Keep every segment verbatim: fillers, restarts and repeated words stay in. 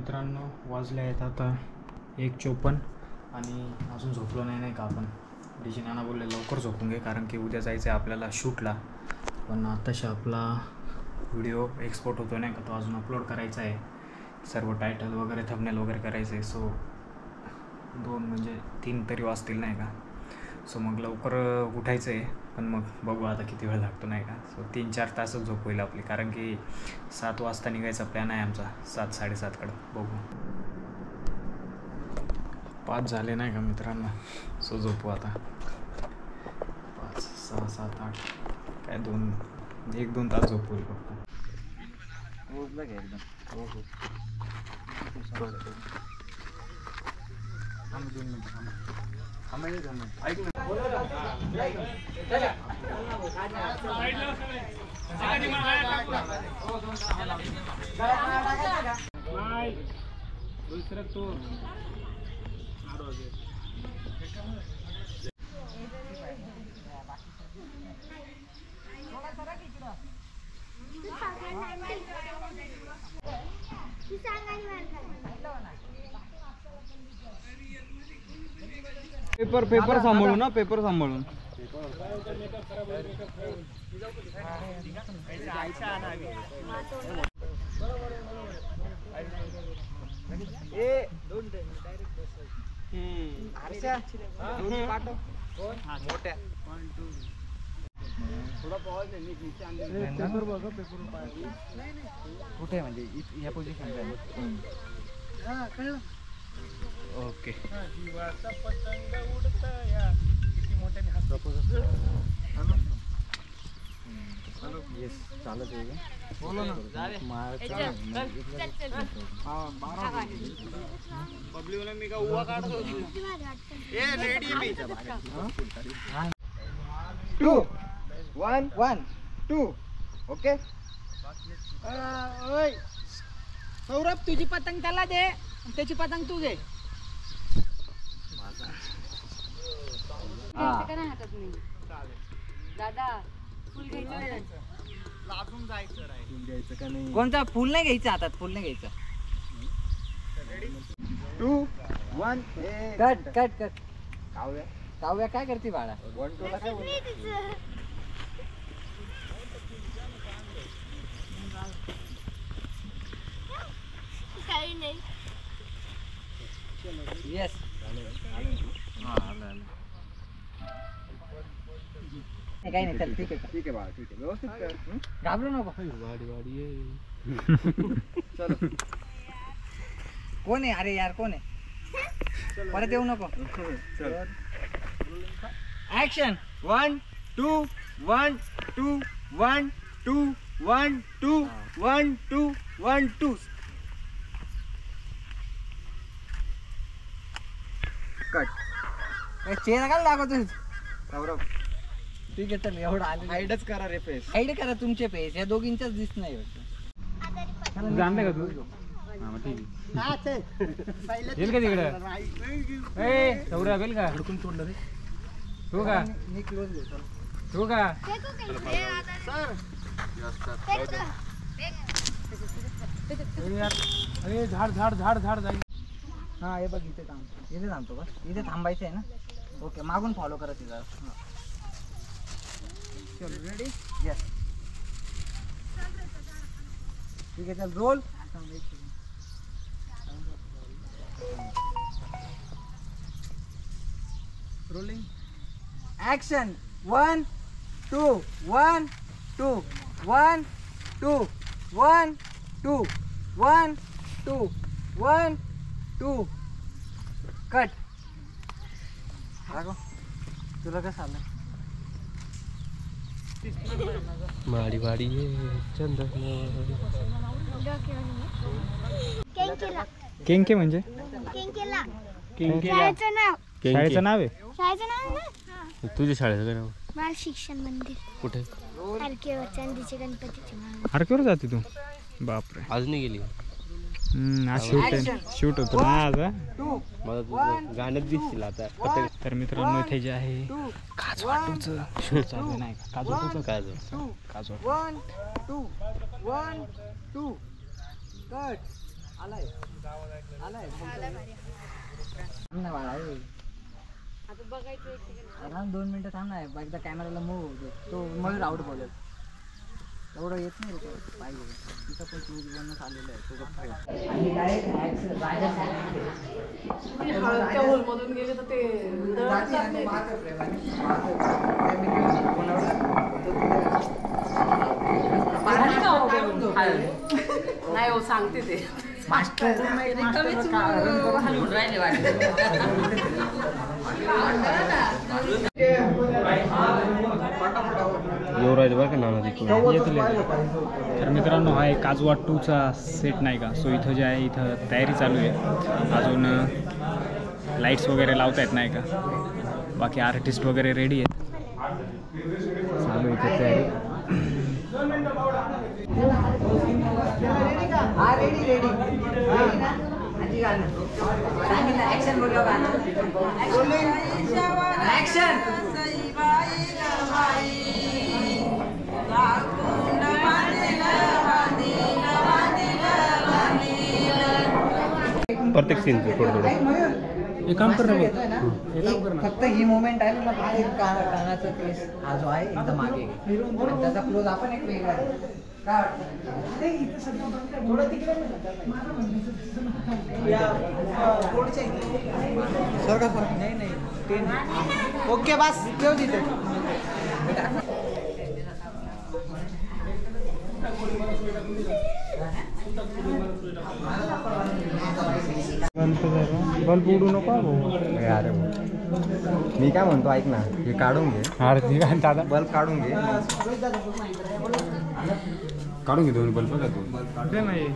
मित्रांनो वाजले आहेत आता एक चोपन्न आणि अजून झोपलो नाही नाही का आपण. डीजी नाना बोलले लवकर झोपून घे कारण की उद्या जायचं आहे आपल्याला शूटला. पण आताशी आपला व्हिडिओ एक्सपोर्ट होतो नाही का, तो अजून अपलोड करायचा आहे. सर्व टायटल वगैरे थंबनेल वगैरे करायचं आहे. सो दोन म्हणजे तीन तरी वाजतील नाही का. सो मग लवकर उठायचं आहे. पण मग बघू आता किती वेळ लागतो नाही का. सो तीन चार तासच झोप होईल आपली कारण की सात वाजता निघायचा प्लॅन आहे आमचा, सात साडेसातकडं. बघू पाच झाले नाही का मित्रांनो. सो झोपू आता. पाच सहा सात आठ काय दोन एक दोन तास झोप होईल फक्त. ओझला घ्या एकदम. हो हो आम्ही दोन मिनटं थांबा. आम्ही दोन मिनटं ऐक ना. दुसरं तो पेपर पेपर सांभाळून ना, पेपर सांभाळून. ए दोन डायरेक्ट आरशा दोन पाठव. मोठ्या थोडा पॉज आहे. नीचे आणले पेपर बघा. पेपर कुठे म्हणजे या पोझिशनला. हां कळलं. ओके जीवाचा पतंग उडताया किती मोठ्याने हा प्रपोज असतो. हॅलो हॅलो येस चालत आहे का. बोला ना. हां बारा पब्लिकला मी का उवा काढत होतो. ए रेडी मी. Two one one two okay. ओय सौरभ तुझी पतंग त्याला दे, त्याची पतंग तू घे. दादा फुल घ्यायचं. लागून जायचं आहे. फुल घ्यायचं का नाही. कोणता फुल नाही घ्यायचं हातात. फुल नाही घ्यायचं. Two one cut cut cut. Kavya Kavya काय करते बाळा. वन टू ला काय बोलतो. काही नाही. येस काही नाही. चल ठीक आहे. ठीक आहे बाळा ठीक आहे. व्यवस्थित कर. घाबरू नको. वाडी वाडी चलो. कोण आहे. अरे यार कोण आहे. परत येऊ नको. Action. One two one two one two one two one two one two cut. चेहरा काय दाखवतो. सौरभ ठीक आहे चल. एवढं आले. हाईडच करा रे फेस. हाईड करा तुमचे पेज. या दोघींच्याच दिसत नाही. जाणते का तू. हां मग ठीक आहे. येईल का तिकडं. ए सौरभ येईल का. हुडकून तोडलं रे. तू का मी क्लोज घेतो. तू का. अरे झाड झाड झाड झाड जाईल. हा हे बघ इथे थांब. इथे थांबतो बस. इथे थांबायचं आहे ना. ओके मागून फॉलो करा तिला. चल रेडी. यस ठीक आहे. चल roll. Rolling action. One two one two one two one two one two one two cut. तुला कसं आलं. माडी वाडी चंद्र. केंके म्हणजे शाळेचं नाव. शाळेचं नाव आहे. शाळेचं नाव ना. तुझ्या शाळेचं काय नाव. बाल शिक्षण मंदिर. कुठे. आरकेवर चांदीचे गणपतीचे महाराज. आरकेवर जाते तू. बापरे आज नाही गेली. आज शूट आहे. शूट होतो ना आज. मला तुझं गाण्यात दिसतील आता. तर मित्रांनो इथे जे आहे काजवाटूचं शूट चालू नाही का. काजवाटूचं काजू काजवा. One two one two cut. आलाय. थांब ना बाळा ए. थांब दोन मिनिटं थांब ना एकदा कॅमेराला मूव होऊ दे. तो मयूर आउट बोलेल एवढं येत नाही रे तो पाहिजे तिथं पण तू बनवून आलेलं आहे तो गप्पा आणि डायरेक्ट राजा हॉलमधून गेले तर ते नाही हो सांगते ते मास्टर हलवून राहिले वाटत येऊ राहिले बरं का नाना तिकडून. तर मित्रांनो हा एक काजवा टूचा सेट नाही का, सो इथं जे आहे इथं तयारी चालू आहे. अजून लाईट्स वगैरे लावता येत नाही का, बाकी आर्टिस्ट वगैरे रेडी आहेत. चालू इथं तयारी. हा रेडी रेडी आजी गाणं सांगितलं ऍक्शन बोललो गाणं ऍक्शन प्रत्येक सीनचं थोडं थोडं. एक काम कर ना भाऊ. फक्त ही मोमेंट आहे ना बाहेर काना कानाचा केस हा जो आहे एकदम मागे घे. आणि त्याचा क्लोज आपण एक वेगळा आहे. काय वाटतं नाही नाही ते नाही ओके बस ठेव तिथे बल्ब उडू नको अरे मी काय म्हणतो ऐक ना, हे काढून घे. अरे ठीक आहे दादा, बल्ब काढून घे. काढून घे दोन बल्ब का दोन ते नाही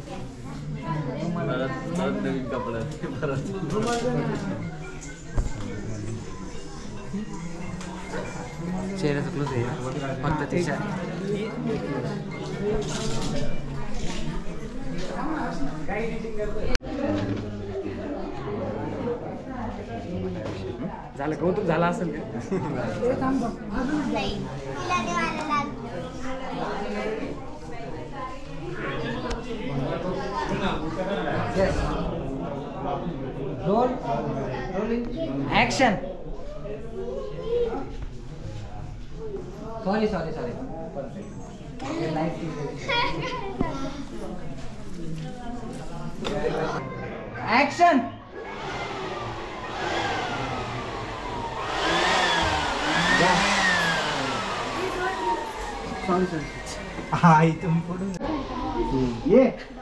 चेहऱ्याचं क्लोज आहे फक्त तिच्या झालं. कौतुक झालं असेल का? Roll action sorry sorry sorry action sorry sorry हा इथून पडून ये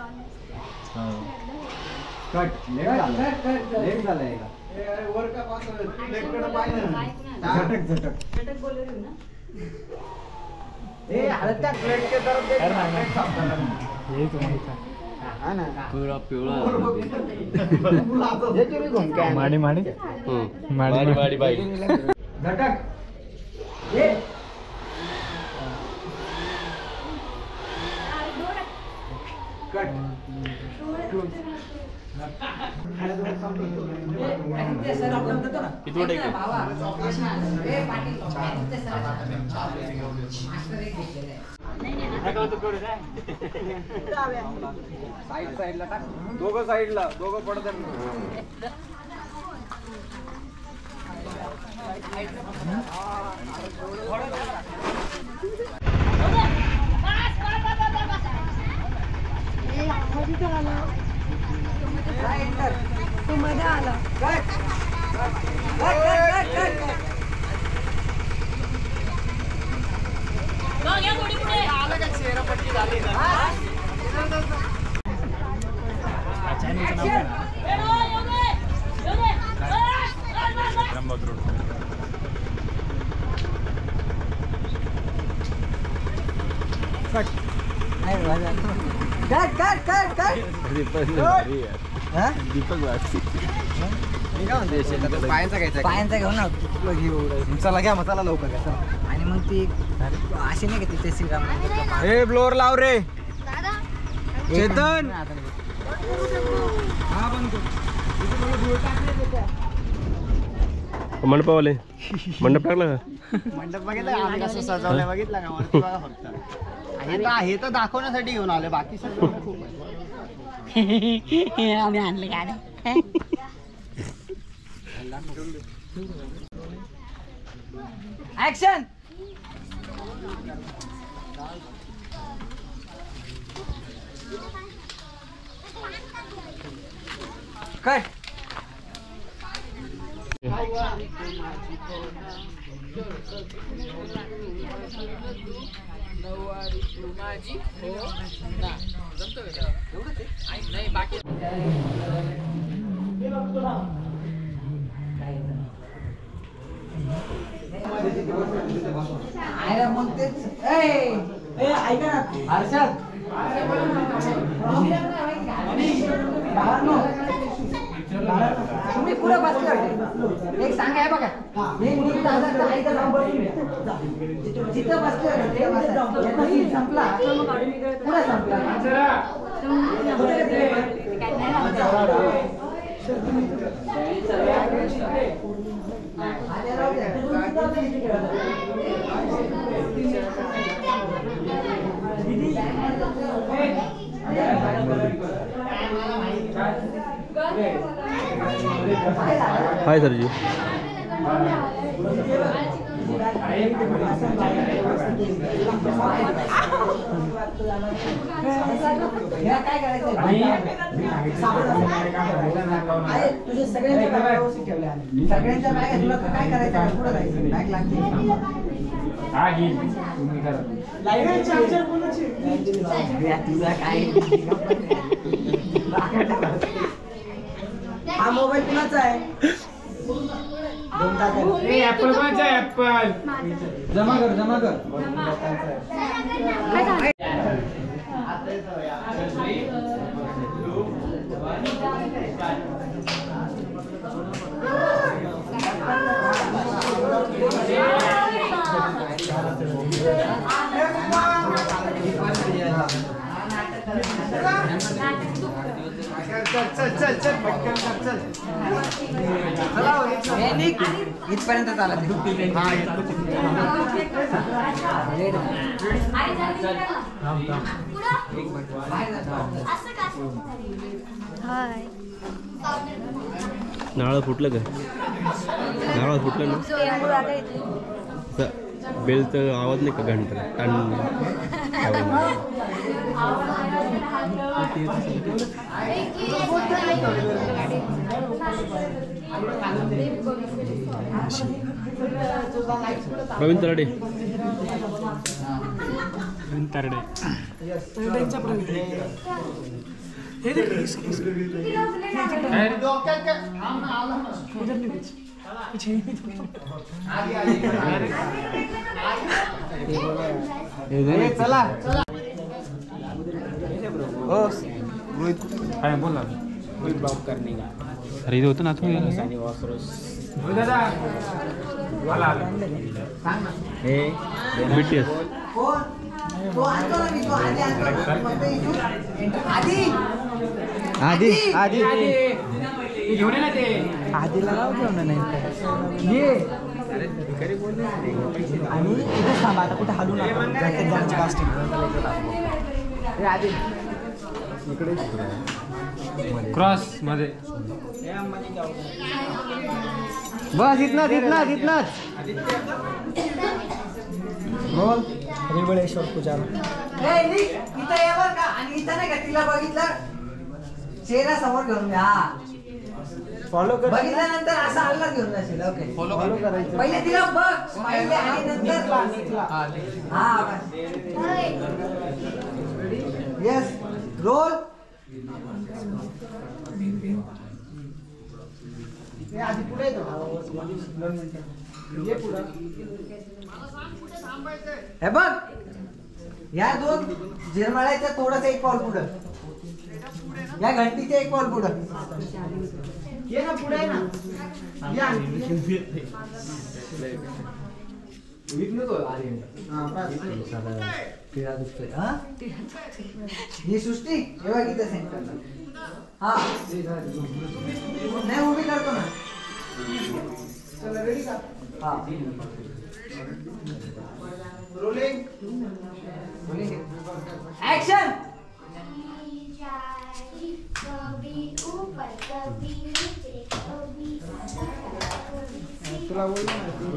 कट लेट झालं लेट झालं याला वर का पास लेटकडे पाहिलं झटक झटक झटक बोल रे ना ए हालत का प्लेट के तरफ देख ना प्लेट साफ कर हे तुम्हाला हां ना पूरा पिवळा ये तुम्ही घुम के माडी माडी माडी माडी बाई. झटक ये कट किती वाटे साईड साईडला टाक दोघं साईडला दोघं पडतात तू मध्ये आला cut cut cut cut Deepak Deepak मी काय म्हणते पायांचा घ्यायचा पायांचा घेऊ ना घेऊ चला घ्या मसाला लवकर घ्या. आणि मग ती अशी नाही का तिथे श्रीराम ए ब्लोअर लाव रे चेतन मंडपावाले मंडप टाकला का मंडप बघितला आम्ही कसं सजवलंय बघितला का वरती बघा फक्त हे तर हे तर दाखवण्यासाठी घेऊन आले बाकी सगळं खूप आहे. आम्ही आणले गाडी ऍक्शन कट अरे मग तेच ए ए ऐका ना हर्षद तुम्ही पुढे बसले होते एक सांगा आहे बघा हे मी दादाचं ऐका नंबर जिथं बसले होते ते बसा. सीट संपला पुढे संपला हाय सरजी. काय करायचं तुझे सगळ्यांचे बॅग व्यवस्थित ठेवले आहे सगळ्यांच्या बॅग तुला काय करायचं पुढे जायचं बॅग लागते तुझा काय हा मोबाईल कुणाचा आहे ऍपल कोणाचा आहे ऍपल जमा कर जमा कर चल चल चल पटकन कर चल इथपर्यंत चालत हा येतो नारळ फुटलं का? नारळ फुटलं ना? बेलचं आवाज नाही का घंटा टन प्रवीण तरडे प्रवीण तरडे चला काय बोला अरे इथे होतं ना तू दादा आला आला बीटीएस तो आणतो ना मी तो आधी आणतो आधी आधी आधी घेऊन ये ना ते आधीला लाव घेऊन नाही ये आणि इथे थांबा आता कुठे हलू नका क्रॉस मध्ये बस इथनच इथनच इथनच बोल रिबळेश्वर पुजारा इथं यावर का आणि इथं नाही का तिला बघितलं चेहरा समोर घेऊन घ्या फॉलो कर बघितल्यानंतर असा हल्ला घेऊन जाशील ओके फॉलो करायचं पहिले तिला बघ पहिले आणि नंतर हा येस रोल आधी पुढे हे बघ या दोन झिरमाळ्याच्या थोडस एक पाऊल पुढं या घंटीच्या एक पाऊल पुढं ये ना पुढे ना या ही सृष्टी जेव्हा गीता सेंटर हा नाही उभी करतो ना चला रेडी का हा रोलिंग ऍक्शन तुला बोल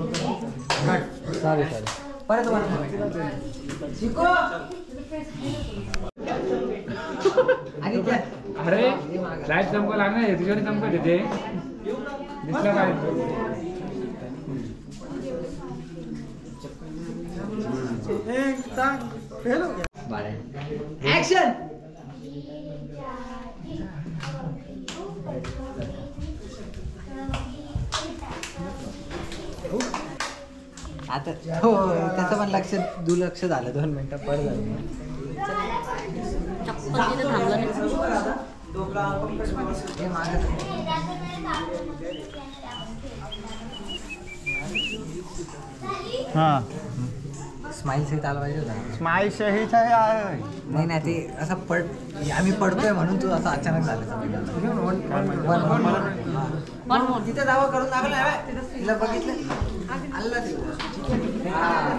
सॉरी सॉरी परत वर शिको आदित्य अरे लाईट चमका लागणार तुझ्याने चमकत येते दिसलं काय ऍक्शन आता हो त्याचं पण लक्ष दुर्लक्ष झालं दोन मिनिटं पड झालं हे मागं हा स्माईल सहित आला पाहिजे होता स्माईल सहित आहे नाही नाही ते असं पड आम्ही पडतोय म्हणून तू असं अचानक झालं तिथे दावा करून दाखवला तिला बघितलं आलं ते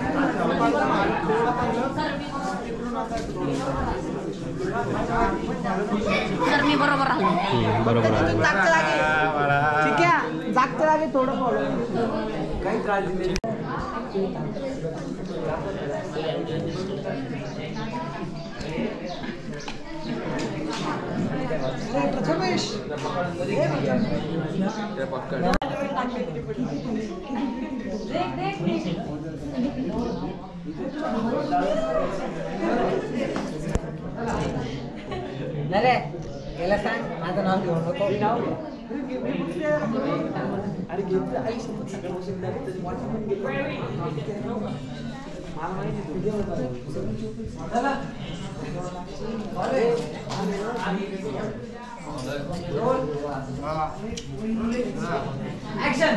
तर मी बरोबर राहिलो बरोबर जागच्या जागी ठीक आहे जागच्या जागी थोडं फॉलो काही त्रास दिले प्रथमेश नाही रे याला सांग माझं नाव घेऊ नको अरे ऍक्शन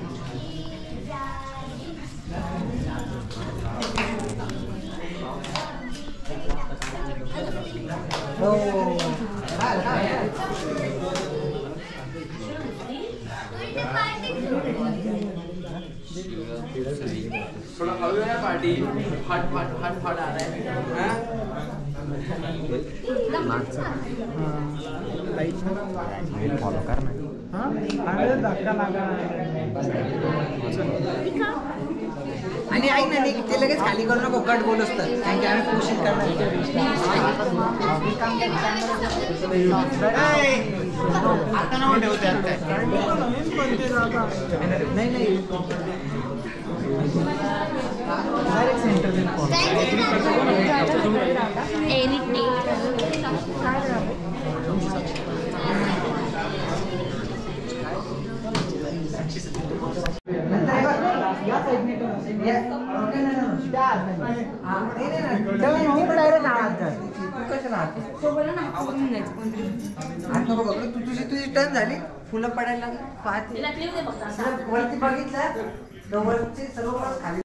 थोड़ा हलवे ना पार्टी फट फट फट फट आ रहा है फॉलो कर ना आणि ऐक ना निक ते लगेच खाली करू नको कट बोलूस तर कारण की आम्ही कोशिश करणार आता नाव ठेवते नाही नाही डायरेक्ट सेंटर तू तुझी तुझी टर्न झाली फुलं पडायला लागली पाहते वरती बघितलं वरची सर्व खाली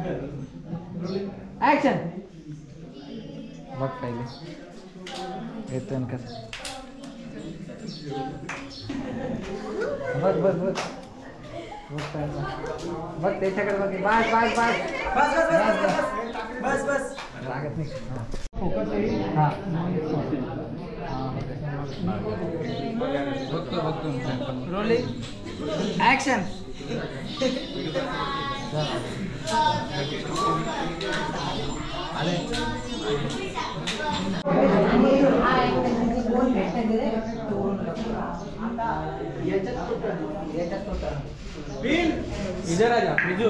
ऍक्शन बघ पहिले येतो ना कसं बघ बघ बघ बघ त्याच्याकडे बघ बस बस बस बस बस बस बस लागत नाही हा बघतो बघतो रोलिंग ऍक्शन इधर आ जा बिजू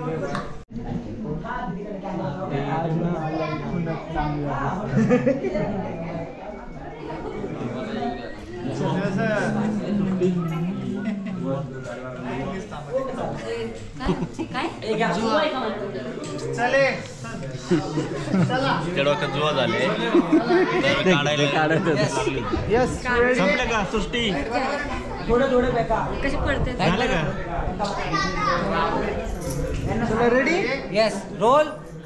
चले जुवा झाले यस संपलं का सृष्टी थोडं थोडं बेका कशी पडते झालं का तुला रेडी येस रोल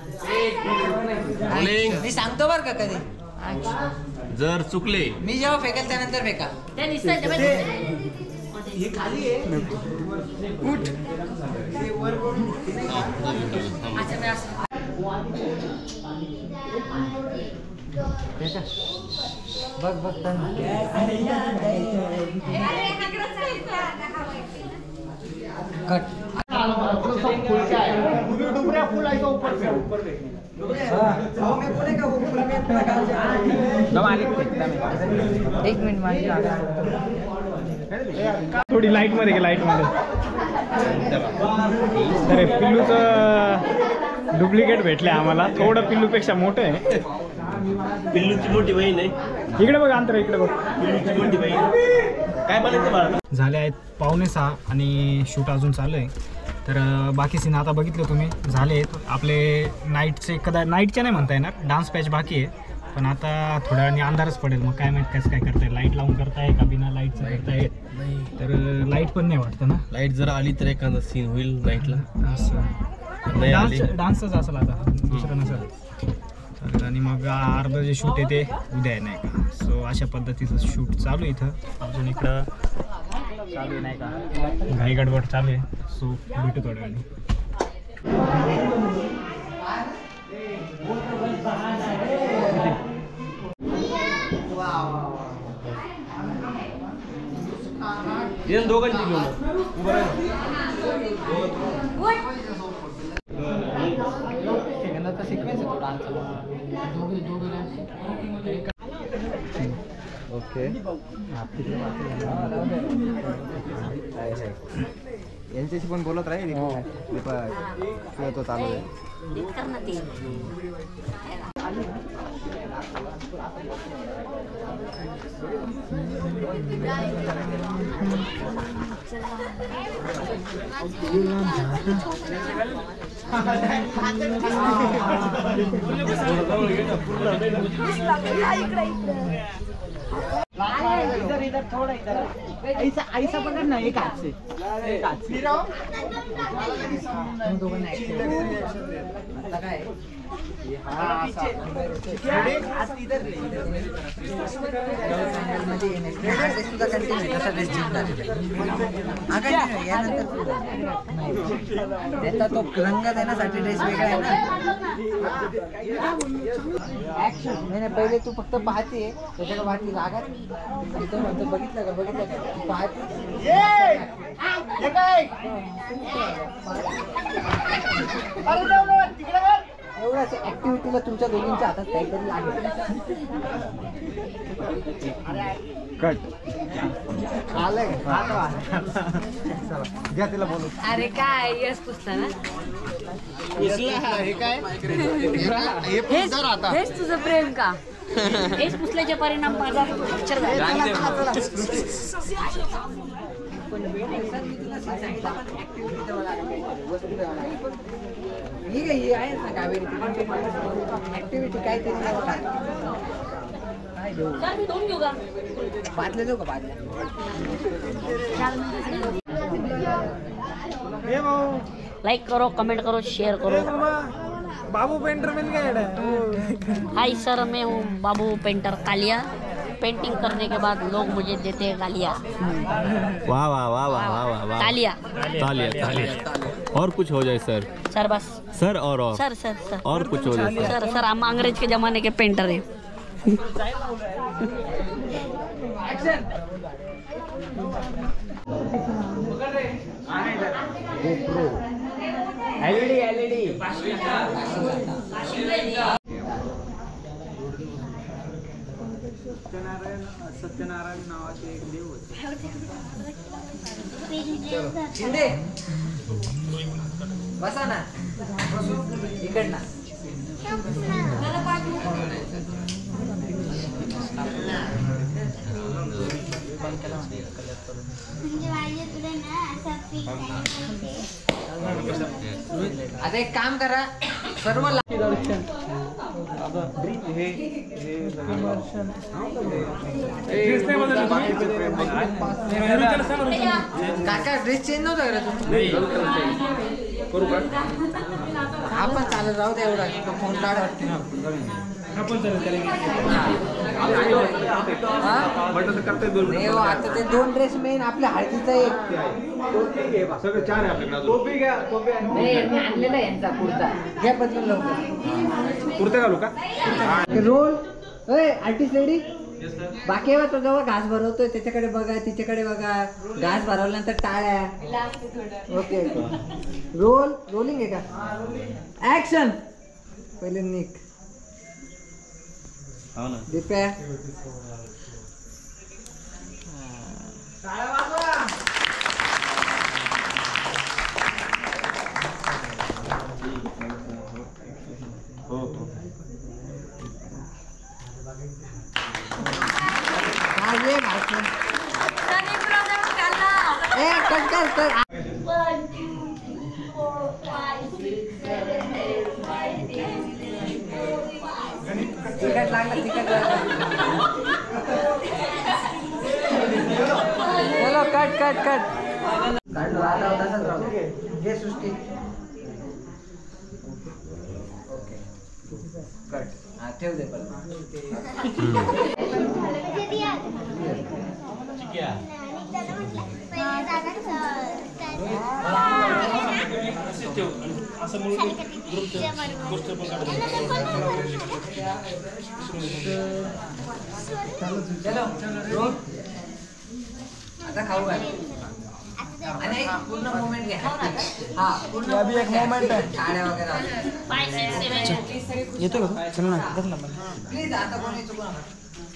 रोलिंग मी सांगतो बरं का कधी जर चुकले मी जेव्हा फेकेल त्यानंतर फेका त्या निसर्ग हे खाली आहे अच्छा मी असं बघ बघ कट एक मिनिट माझी थोडी लाईट मध्ये घे, लाईट मध्ये. अरे पिल्लूचं डुप्लिकेट भेटले आम्हाला. थोडं पिल्लूपेक्षा मोठं आहे. पिल्लूची मोठी बहीण आहे. इकडे बघ अंतर, इकडे बघ. पिल्लूची मोठी बहीण. काय बनायचं बाळा? झाले आहेत पावणे सहा आणि शूट अजून चालू आहे. तर बाकी सीन आता बघितलं तुम्ही झाले आहेत आपले नाईटचे. कदा नाईटचे नाही म्हणता येणार, डान्स पॅच बाकी आहे. पण आता थोड्या वेळाने अंधारच पडेल, मग काय माहीत कसं काय करताय. लाईट लावून करताय का बिना लाईटचं करताय. तर लाईट पण नाही वाटतं ना. लाईट जर आली तर एखादा सीन होईल नाईटला. असं डान्स डान्सच असेल आता, दुसरं नसेल. तर आणि मग अर्धं जे शूट आहे ते उद्या आहे नाही का. सो अशा पद्धतीचं शूट चालू आहे इथं. अजून इकडं चालू आहे नाही का, घाई गडबड चालू आहे. सो भेटू थोड्या वेळाने. दोघांची घेऊन ओके. यांच्याशी पण बोलत राहील. तो चालू आहे. इधर इधर थोड़ा इधर ऐसा ऐसा पकड़ ना, एक हाथ से एक हाथ से हम दोघांना आता काय हात इधर मध्ये येणे सुद्धा कंटिन्यू तसा ड्रेस चेंज हा कंटिन्यू यानंतर त्याचा तो रंग देण्यासाठी ड्रेस वेगळा आहे ना. ऍक्शन नाही पहिले तू फक्त पाहते त्याच्याकडे वाटली रागात इथं म्हणतो बघितलं का बघितलं का पाहते एवढ्याच ऍक्टिव्हिटीला तुमच्या दोघींच्या हातात काहीतरी लागेल. कट आलंय घ्या तिला बोलू. अरे काय यश पुसला ना. हेच तुझं प्रेम का. हेच पुसल्याचे परिणाम माझा पिक्चर झाला. ठीक आहे आहे ना कावेरी ऍक्टिव्हिटी काहीतरी सर मी दोन घेऊ का. बादल्या देऊ का बादल्या. लाइक करो, कमेंट करो, शेयर करो. बाबू पेंटर मिल गया. हाय सर, मैं हूँ बाबू पेंटर कालिया. पेंटिंग करने के बाद लोग मुझे देते हैं गालिया. वाह वाह वाह वाह वाह वाह. तालिया तालिया तालिया. और कुछ हो जाए सर. सर बस सर और और सर सर सर और कुछ हो जाए सर सर हम अंग्रेज के जमाने के पेंटर हैं. एलईडी एलईडी सत्यनारायण सत्यनारायण नावाचे एक देव होते. शिंदे बसा ना, इकडनं आता एक काम करा सर्व काका ड्रेस चेंज नव्हता करा तुम्ही. आपण चालत राहू द्या एवढा फोन काढा. नाही हो, आता ते दोन ड्रेस मेन आपल्या हळदीचा एक सगळे चार आहे आपल्याकडे. टोपी घ्या, टोपी आणि मी आणलेला यांचा कुर्ता घ्या बदलून लवकर. कुर्ता घालू का? रोल आर्टिस्ट लेडी बाकी आहे तो जेव्हा घास भरवतोय त्याच्याकडे बघा तिच्याकडे बघा. घास भरवल्यानंतर टाळ्या. ओके रोल रोलिंग आहे का? ऍक्शन. पहिले निक दिप्या ये ए कट कर कर. तिकट लागलं तिकट चलो कट कट कट काढलो आता तसंच राहू घे सृष्टी. ओके कट हा ठेव दे पण. आता खाऊ काय आणि पूर्ण मोमेंट घ्या. हा पूर्ण एक मोमेंट आहे. टाळ्या वगैरे येतो का? चल ना बघ प्लीज आता कोणी चुकू नका.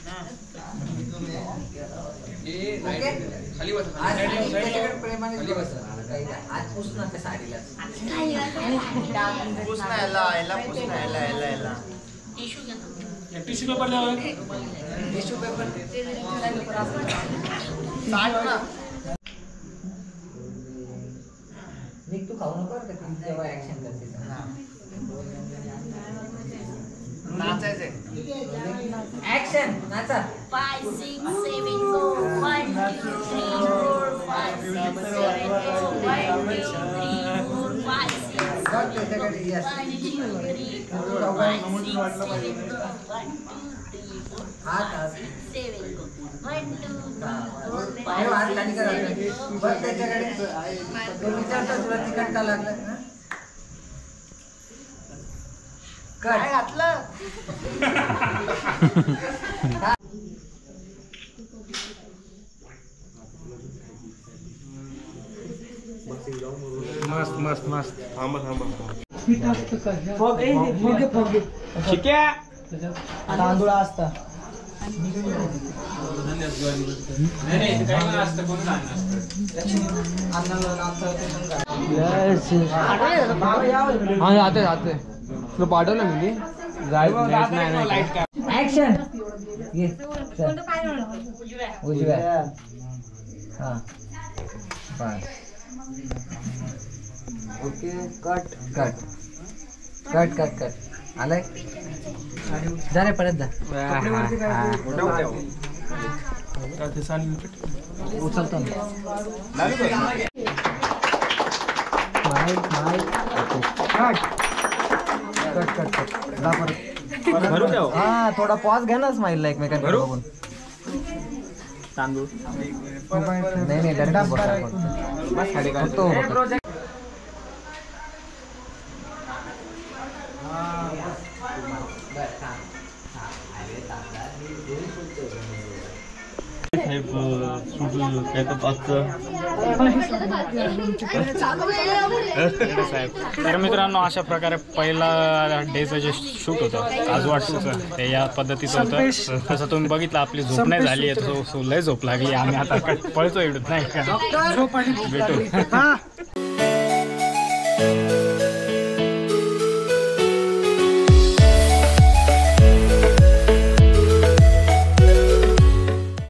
खाली बस. त्याच्याकडे प्रेमाने बस. आज पुसणार त्या साडीला. टिश्यू पेपर द्यावा. टिश्यू पेपर निक तू खाऊ नको तेव्हा ऍक्शन करते. ऍक्शन नाचा. Five, six, seven, go. One, two, three, four, five, six, seven, go. One, two, three, four, five, six, Got seven, go. त्याच्याकडे yes. One, two, three, four, five, six, seven, go. One, two, three, four, हात five, हात. six, seven, go. One, two, three, four, हे five, हात six, खाली seven, करा. go. बस त्याच्याकडे तो विचारतो तुला तिकट का लागलं ना. काय घातलं. मस्त मस्त मस्त. थांबा थांबा. तांदूळ असता. जाते जाते तुला पाठवलं मी ऍक्शन. ये उजव्या. हा बस. Okay cut cut cut cut cut आलाय. जा रे परत जा. उचलतो कट कट कट जा परत. हा थोडा पॉज घ्या ना स्माईलला एकमेकांकडे बघून. तांदूळ नाही नाही डायरेक्ट तो तर मित्रांनो अशा प्रकारे पहिला डेचं जे शूट होतं काजवाटूचं ते या पद्धतीचं होतं. तसं तुम्ही बघितलं आपली झोप नाही झाली आहे तो लय झोप लागली. आम्ही आता पळतो एवढत नाही का भेटू.